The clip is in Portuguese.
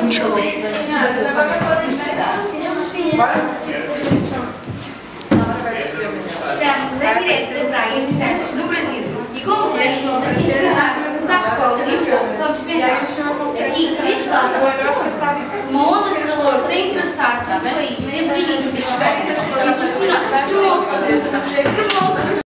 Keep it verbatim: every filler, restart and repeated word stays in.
injury. Estamos em direto da praia de Santos, no Brasil, e como vemos, aqui está a escola de fogo, só dispensar. Aqui, deste lado, uma onda de calor tem atravessado todo o país, desde o início deste ano, e proporcionou